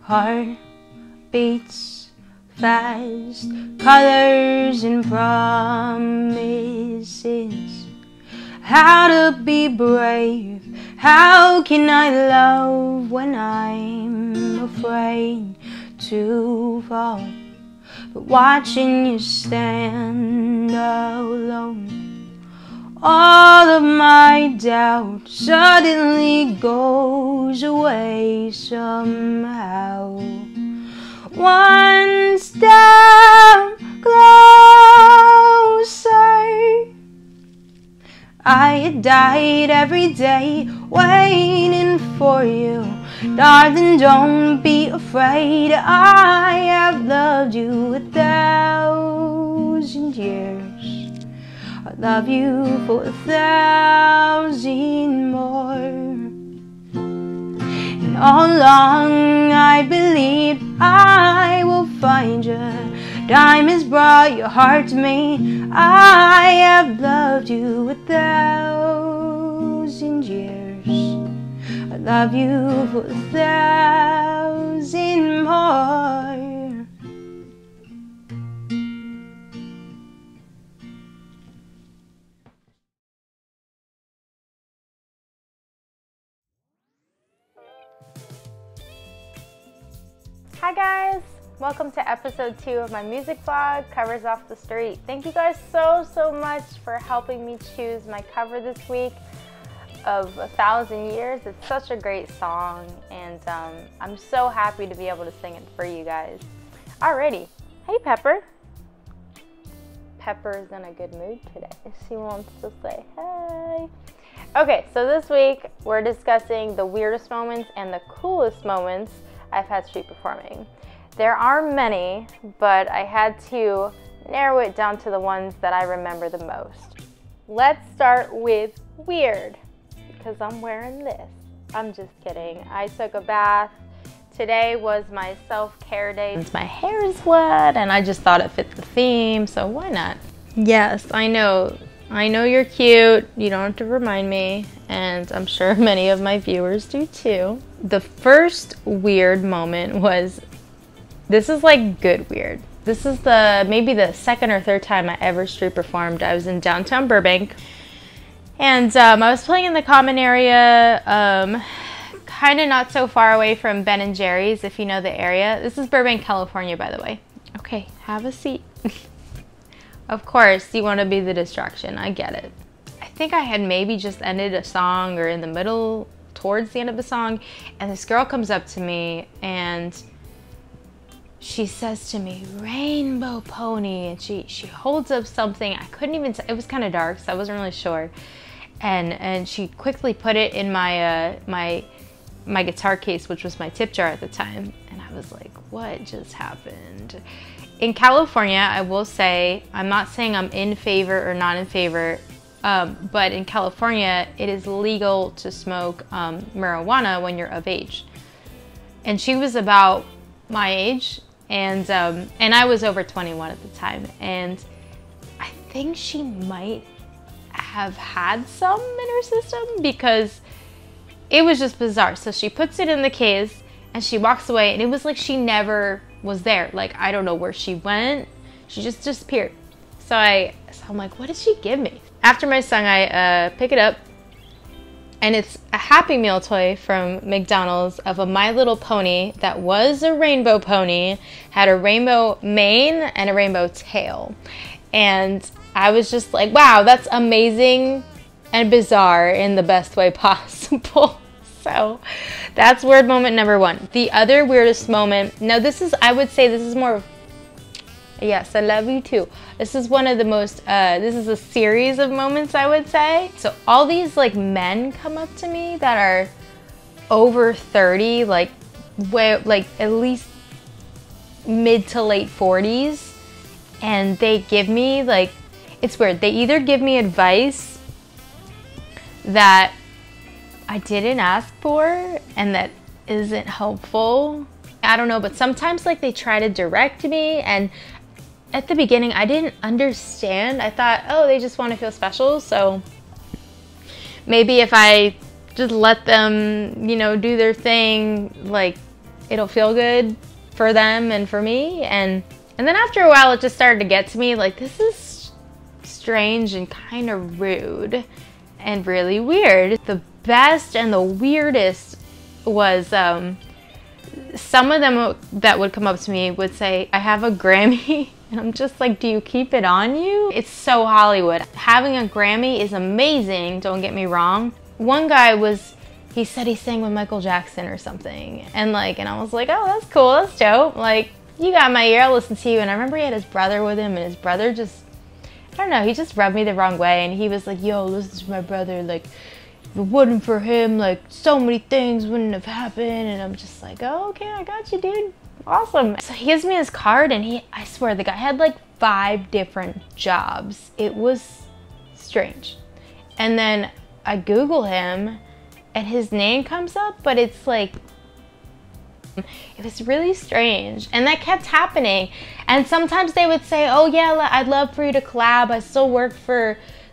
Heart beats fast, colors and promises. How to be brave, how can I love when I'm afraid to fall? But watching you stand alone, all of my doubt suddenly goes away somehow. One step closer. I had died every day waiting for you. Darling, don't be afraid. I have loved you 1,000 years. I love you for 1,000 more. And all along I believed I will find you. Time has brought your heart to me. I have loved you 1,000 years. I love you for 1,000 more. Hi guys! Welcome to episode 2 of my music vlog, Covers Off the Street. Thank you guys so much for helping me choose my cover this week of 1,000 Years. It's such a great song, and I'm so happy to be able to sing it for you guys. Alrighty. Hey Pepper. Pepper's in a good mood today. She wants to say hey. Okay, so this week we're discussing the weirdest moments and the coolest moments I've had street performing. There are many, but I had to narrow it down to the ones that I remember the most. Let's start with weird, because I'm wearing this. I'm just kidding. I took a bath. Today was my self-care day. My hair is wet and I just thought it fit the theme, so why not? Yes, I know you're cute. You don't have to remind me, and I'm sure many of my viewers do too. The first weird moment was, this is like good weird. This is maybe the second or third time I ever street performed. I was in downtown Burbank, and I was playing in the common area, kind of not so far away from Ben & Jerry's, if you know the area. This is Burbank, California, by the way. Okay, have a seat. Of course, you want to be the distraction. I get it. I think I had maybe just ended a song or in the middle, towards the end of the song, and this girl comes up to me and she says to me, "Rainbow Pony," and she holds up something. I couldn't even it was kind of dark, so I wasn't really sure, and she quickly put it in my my guitar case, which was my tip jar at the time, and I was like, what just happened? In California, I will say, I'm not saying I'm in favor or not in favor, but in California, it is legal to smoke marijuana when you're of age. And she was about my age, and I was over 21 at the time, and I think she might have had some in her system because it was just bizarre. So she puts it in the case and she walks away, and it was like she never was there. Like, I don't know where she went. She just disappeared. So I'm like, what did she give me? After my song, I pick it up, and it's a Happy Meal toy from McDonald's of a My Little Pony that was a rainbow pony, had a rainbow mane and a rainbow tail. And I was just like, wow, that's amazing and bizarre in the best way possible. So that's weird moment number 1. The other weirdest moment, now this is, I would say this is more of, yes, I love you too. This is one of the most, this is a series of moments, I would say. So all these like men come up to me that are over 30, like at least mid to late 40s, and they give me like, it's weird. They either give me advice that I didn't ask for and that isn't helpful. I don't know, but sometimes like they try to direct me, and at the beginning I didn't understand. I thought, oh, they just want to feel special, so maybe if I just let them, you know, do their thing, like it'll feel good for them and for me. And then after a while, it just started to get to me, like, this is strange and kind of rude and really weird. The best and the weirdest was some of them that would come up to me would say, I have a Grammy. And I'm just like, do you keep it on you? It's so Hollywood. Having a Grammy is amazing, don't get me wrong. One guy he said he sang with Michael Jackson or something. And I was like, oh, that's cool, that's dope. Like, you got my ear, I'll listen to you. And I remember he had his brother with him, and his brother just, I don't know, he just rubbed me the wrong way. And he was like, yo, listen to my brother, like, if it wasn't for him, like, so many things wouldn't have happened. And I'm just like, oh, okay, I got you, dude. Awesome. So he gives me his card, and I swear, the guy had like 5 different jobs. It was strange. And then I Google him, and his name comes up, but it's like, it was really strange. And that kept happening. And sometimes they would say, oh yeah, I'd love for you to collab. I still work for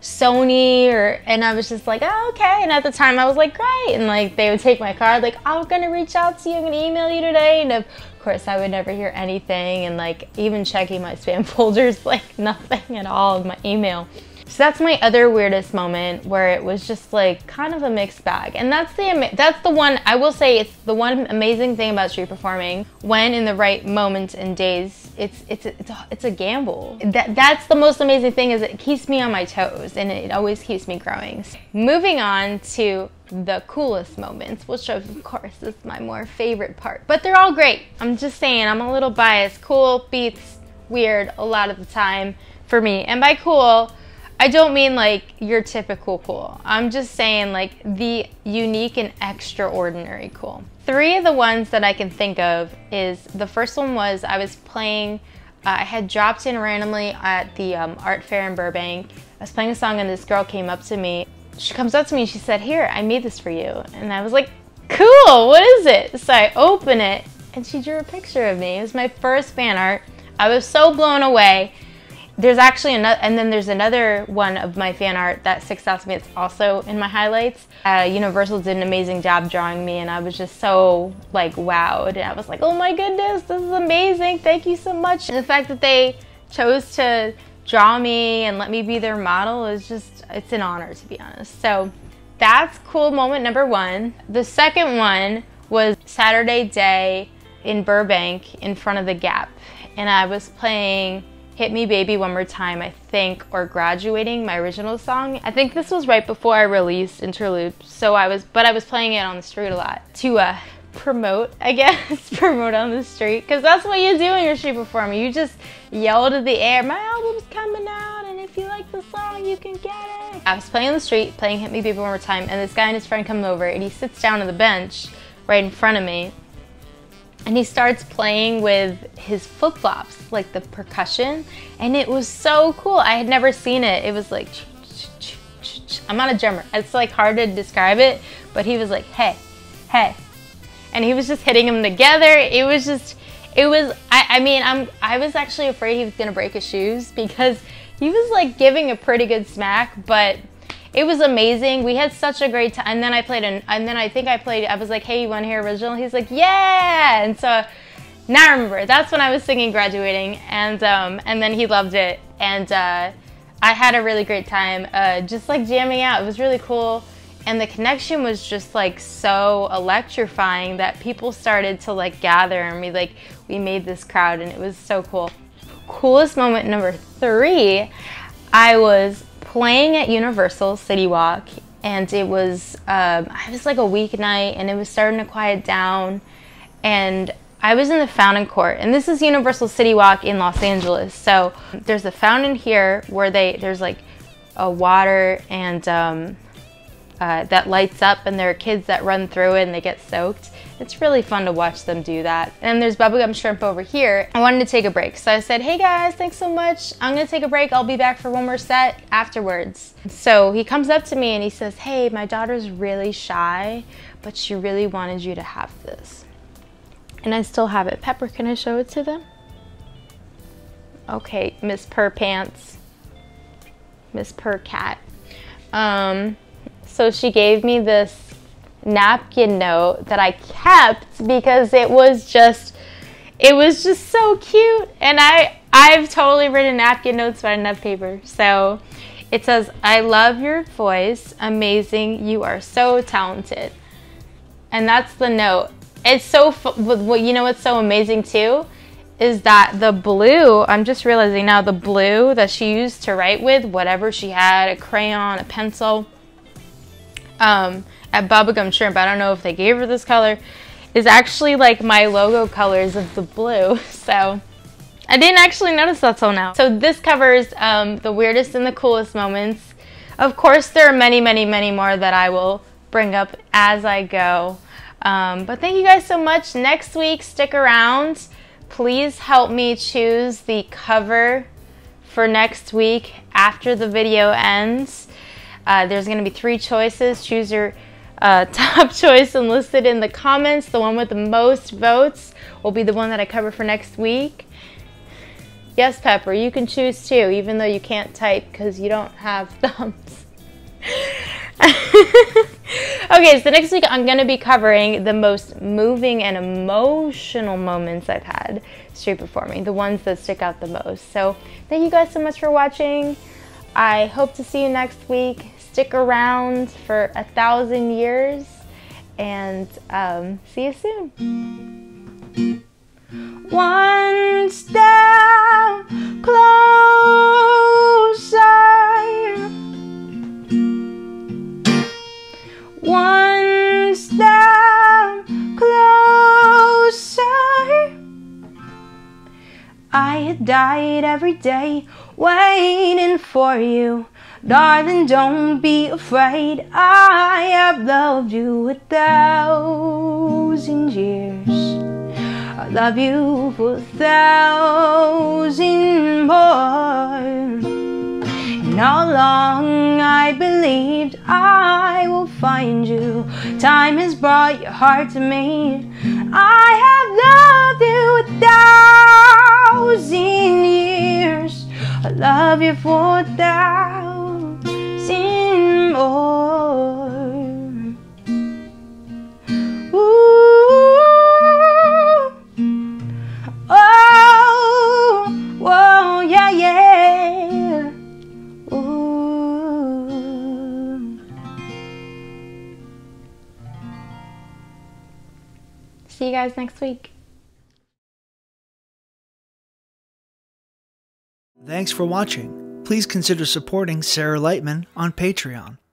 Sony, and I was just like, oh, okay. And at the time I was like, great. And like, they would take my card, like, I'm gonna reach out to you, I'm gonna email you today. And of course I would never hear anything. And like, even checking my spam folders, like nothing at all in my email. So that's my other weirdest moment, where it was just like kind of a mixed bag. And that's the one, I will say, it's the one amazing thing about street performing. When in the right moments and days, it's a gamble. That's the most amazing thing, is it keeps me on my toes, and it always keeps me growing. So moving on to the coolest moments, which of course is my more favorite part. But they're all great. I'm just saying, I'm a little biased. Cool beats weird a lot of the time for me. And by cool, I don't mean like your typical cool. I'm just saying like the unique and extraordinary cool. 3 of the ones that I can think of is, the first one was I was playing, I had dropped in randomly at the art fair in Burbank. I was playing a song, and this girl came up to me. She comes up to me and she said, here, I made this for you. And I was like, cool, what is it? So I open it, and she drew a picture of me. It was my first fan art. I was so blown away. There's actually another, and then there's another one of my fan art that sticks out to me. It's also in my highlights. Universal did an amazing job drawing me, and I was just so like wowed. And I was like, oh my goodness, this is amazing. Thank you so much. And the fact that they chose to draw me and let me be their model is just, it's an honor, to be honest. So that's cool moment number 1. The second one was Saturday Day in Burbank in front of the Gap. And I was playing Hit Me Baby One More Time, I think, or Graduating, my original song. I think this was right before I released Interlude, so I was playing it on the street a lot to promote, I guess, promote on the street, because that's what you do when you're street performing. You just yell to the air, my album's coming out, and if you like the song, you can get it. I was playing on the street, playing Hit Me Baby One More Time, and this guy and his friend come over, and he sits down on the bench right in front of me. And he starts playing with his flip-flops, like the percussion, and it was so cool. I had never seen it. It was like, I'm not a drummer. It's like hard to describe it, but he was like, hey, hey. And he was just hitting them together. I was actually afraid he was gonna break his shoes, because he was like giving a pretty good smack, but it was amazing. We had such a great time. And then I was like, hey, you want to hear original? He's like, yeah. And so now I remember, that's when I was singing Graduating, and then he loved it. And I had a really great time, just like jamming out. It was really cool. And the connection was just like so electrifying that people started to like gather, and we made this crowd, and it was so cool. Coolest moment number 3, I was playing at Universal City Walk, and it was like a weeknight, and it was starting to quiet down, and I was in the fountain court, and this is Universal City Walk in Los Angeles. So there's a fountain here where there's like a water and that lights up, and there are kids that run through it and they get soaked. It's really fun to watch them do that. And there's bubblegum shrimp over here. I wanted to take a break, so I said, hey guys, thanks so much. I'm gonna take a break. I'll be back for one more set afterwards. So he comes up to me and he says, hey, my daughter's really shy, but she really wanted you to have this. And I still have it. Pepper, can I show it to them? Okay, Miss Purr Pants, Miss Purr Cat. So she gave me this napkin note that I kept because it was just so cute. And I've totally written napkin notes, but I didn't have paper. So it says, "I love your voice. Amazing. You are so talented." And that's the note. It's so, you know what's so amazing too? Is that the blue, I'm just realizing now, the blue that she used to write with, whatever she had, a crayon, a pencil, at Bubblegum Shrimp, I don't know if they gave her this color, is actually like my logo colors of the blue. So I didn't actually notice that till now. So this covers the weirdest and the coolest moments. Of course, there are many, many, many more that I will bring up as I go. But thank you guys so much. Next week, stick around. Please help me choose the cover for next week after the video ends. There's going to be 3 choices. Choose your top choice and list it in the comments. The one with the most votes will be the one that I cover for next week. Yes, Pepper, you can choose too, even though you can't type because you don't have thumbs. Okay, so next week I'm going to be covering the most moving and emotional moments I've had street performing, the ones that stick out the most. So thank you guys so much for watching. I hope to see you next week. Stick around for 1,000 years, and see you soon. One step closer. One step closer. I had died every day waiting for you. Darling, don't be afraid. I have loved you 1,000 years. I love you for 1,000 more. And all along I believed I will find you. Time has brought your heart to me. I have loved you 1,000 years. I love you for 1,000 more. Ooh. Oh, whoa, yeah, yeah. Ooh. See you guys next week. Thanks for watching. Please consider supporting Sarah Lightman on Patreon.